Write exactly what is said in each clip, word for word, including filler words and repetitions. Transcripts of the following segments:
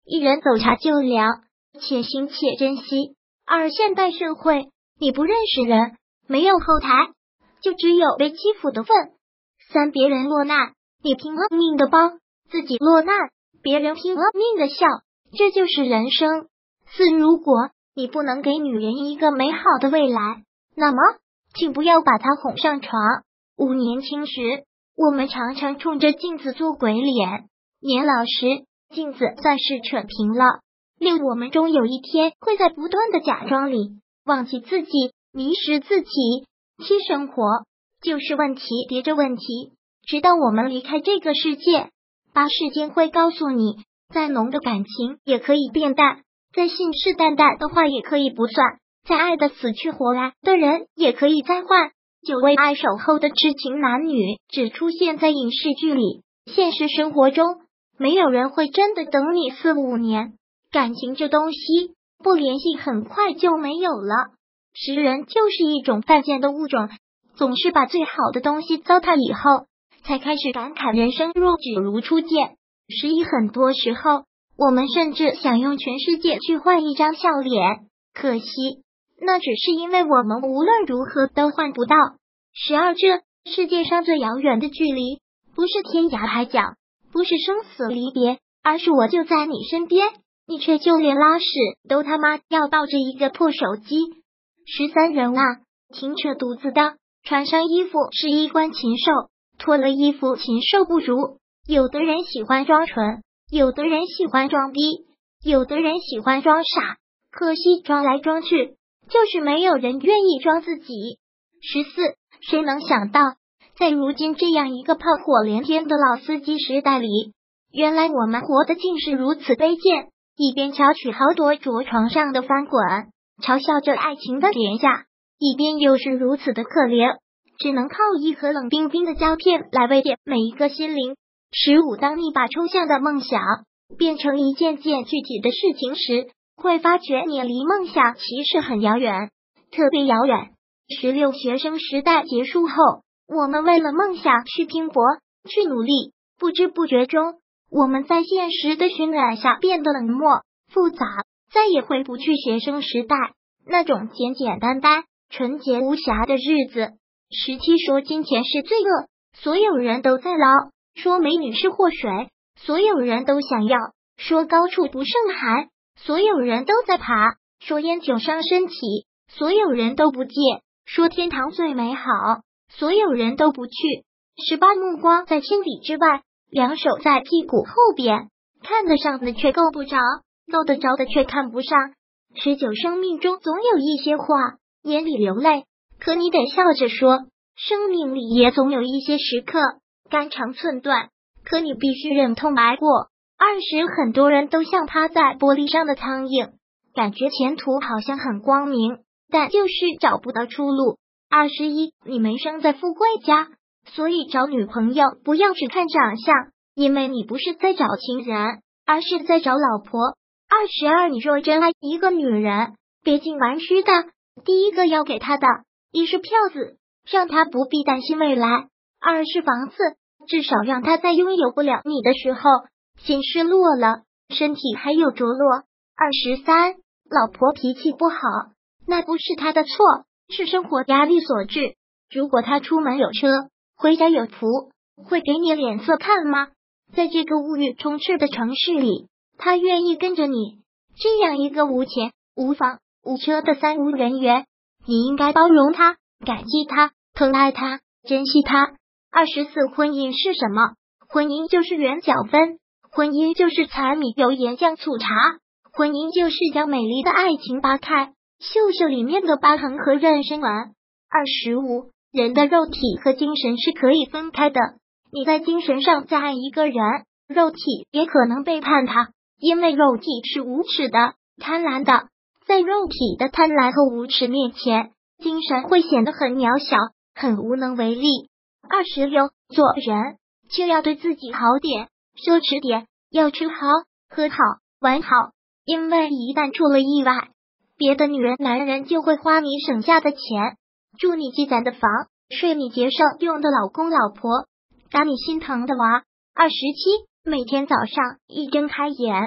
一人走茶就凉，且行且珍惜。二现代社会，你不认识人，没有后台，就只有被欺负的份。三别人落难，你拼了命的帮；自己落难，别人拼了命的笑，这就是人生。四如果你不能给女人一个美好的未来，那么请不要把她哄上床。五年轻时，我们常常冲着镜子做鬼脸，年老时镜子算是扯平了。六我们终有一天会在不断的假装里忘记自己，迷失自己。七生活就是问题叠着问题，直到我们离开这个世界。八时间会告诉你，再浓的感情也可以变淡，再信誓旦旦的话也可以不算，再爱的死去活来的人也可以再换。九为爱守候的痴情男女只出现在影视剧里，现实生活中没有人会真的等你四五年。感情这东西不联系很快就没有了，识人就是一种犯贱的物种，总是把最好的东西糟蹋以后，才开始感慨人生若只如初见。十一很多时候，我们甚至想用全世界去换一张笑脸，可惜那只是因为我们无论如何都换不到。十二这世界上最遥远的距离，不是天涯海角，不是生死离别，而是我就在你身边，你却就连拉屎都他妈要抱着一个破手机。十三人啊，挺扯犊子的，穿上衣服是衣冠禽兽，脱了衣服禽兽不如。有的人喜欢装纯，有的人喜欢装逼，有的人喜欢装傻，可惜装来装去，就是没有人愿意装自己。十四，谁能想到，在如今这样一个炮火连天的老司机时代里，原来我们活得竟是如此卑贱，一边巧取豪夺着床上的翻滚，嘲笑着爱情的廉价，一边又是如此的可怜，只能靠一盒冷冰冰的胶片来慰藉每一个心灵。十五，当你把抽象的梦想变成一件件具体的事情时，会发觉你离梦想其实很遥远，特别遥远。十六，学生时代结束后，我们为了梦想去拼搏，去努力，不知不觉中，我们在现实的熏染下变得冷漠、复杂，再也回不去学生时代那种简简单单、纯洁无瑕的日子。十七，说金钱是罪恶，所有人都在捞；说美女是祸水，所有人都想要；说高处不胜寒，所有人都在爬；说烟酒伤身体，所有人都不戒；说天堂最美好，所有人都不去。十八，目光在千里之外，两手在屁股后边，看得上的却够不着，够得着的却看不上。十九，生命中总有一些话眼里流泪，可你得笑着说；生命里也总有一些时刻肝肠寸断，可你必须忍痛挨过。二十，很多人都像趴在玻璃上的苍蝇，感觉前途好像很光明，但就是找不到出路。二十一，你没生在富贵家，所以找女朋友不要只看长相，因为你不是在找情人，而是在找老婆。二十二，你若真爱一个女人，别尽玩虚的，第一个要给她的，一是票子，让她不必担心未来；二是房子，至少让她在拥有不了你的时候，心失落了，身体还有着落。二十三，老婆脾气不好，那不是她的错，是生活压力所致。如果她出门有车，回家有福，会给你脸色看吗？在这个物欲充斥的城市里，她愿意跟着你，这样一个无钱、无房、无车的三无人员，你应该包容她，感激她，疼爱她，珍惜她。二十四，婚姻是什么？婚姻就是圆角分，婚姻就是柴米油盐酱醋茶，婚姻就是将美丽的爱情扒开，秀秀里面的疤痕和妊娠纹。二十五，人的肉体和精神是可以分开的，你在精神上再爱一个人，肉体也可能背叛他，因为肉体是无耻的、贪婪的，在肉体的贪婪和无耻面前，精神会显得很渺小，很无能为力。二十六，做人就要对自己好点，奢侈点，要吃好、喝好、玩好，因为一旦出了意外，别的女人、男人就会花你省下的钱，住你积攒的房，睡你节省用的老公老婆，打你心疼的娃。二十七，每天早上一睁开眼，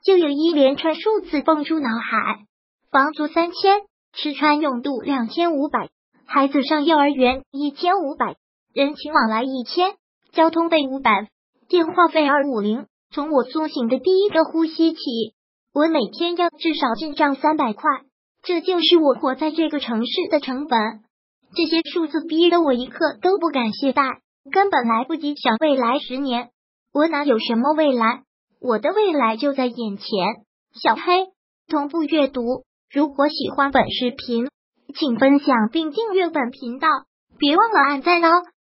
就有一连串数字蹦出脑海：房租三千，吃穿用度两千五百，孩子上幼儿园一千五百，人情往来一千，交通费五百，电话费二五零。从我苏醒的第一个呼吸起，我每天要至少进账三百块，这就是我活在这个城市的成本。这些数字逼得我一刻都不敢懈怠，根本来不及想未来十年。我哪有什么未来？我的未来就在眼前。小黑，同步阅读。如果喜欢本视频，请分享并订阅本频道，别忘了按赞哦。